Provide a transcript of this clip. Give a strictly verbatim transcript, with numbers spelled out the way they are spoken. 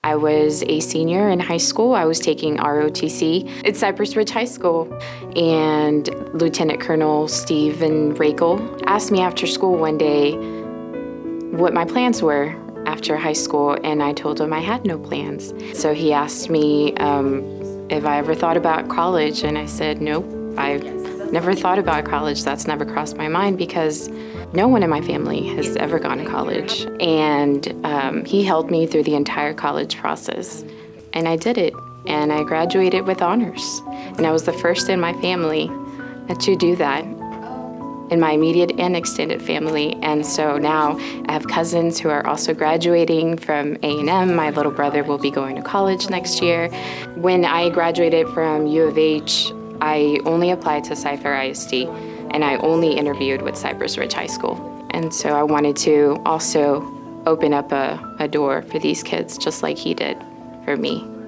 I was a senior in high school. I was taking R O T C at Cypress Ridge High School, and Lieutenant Colonel Stephen Rakel asked me after school one day what my plans were after high school, and I told him I had no plans. So he asked me um, if I ever thought about college, and I said, nope, I've never thought about college. That's never crossed my mind because no one in my family has ever gone to college. And um, he helped me through the entire college process. And I did it, and I graduated with honors. And I was the first in my family to do that, in my immediate and extended family. And so now I have cousins who are also graduating from A and M. My little brother will be going to college next year. When I graduated from U of H, I only applied to Cy-Fair I S D, and I only interviewed with Cypress Ridge High School. And so I wanted to also open up a, a door for these kids, just like he did for me.